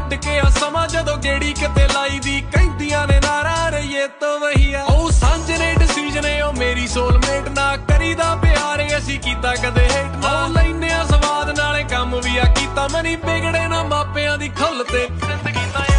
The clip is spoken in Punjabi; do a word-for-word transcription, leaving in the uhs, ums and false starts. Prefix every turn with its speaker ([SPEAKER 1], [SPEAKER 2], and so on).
[SPEAKER 1] ਕੱਟ ਕੇ ਆ ਸਮਾਂ ਜਦੋਂ ਗੇੜੀ ਕਿਤੇ ਲਾਈ ਦੀ ਕਹਿੰਦੀਆਂ ਨੇ ਨਾਰਾ ਰਹੀਏ ਤੋਂ ਵਹੀਆ ਉਹ ਸਾਂਝ ਨੇ ਡਿਸੀਜਨ ਉਹ ਮੇਰੀ ਸੋਲਮੇਟ ਨਾ ਕਰੀਦਾ ਪਿਆਰ ਅਸੀਂ ਕੀਤਾ ਕਦੇ ਹੇਟ ਨਾ ਲੈਨੇ ਆ ਸਵਾਦ ਨਾਲੇ ਕੰਮ ਵੀ ਆ ਕੀਤਾ ਮਨੀ ਵਿਗੜੇ ਨਾ ਮਾਪਿਆਂ ਦੀ ਖੁੱਲ ਤੇ ਜ਼ਿੰਦਗੀ ਤਾਂ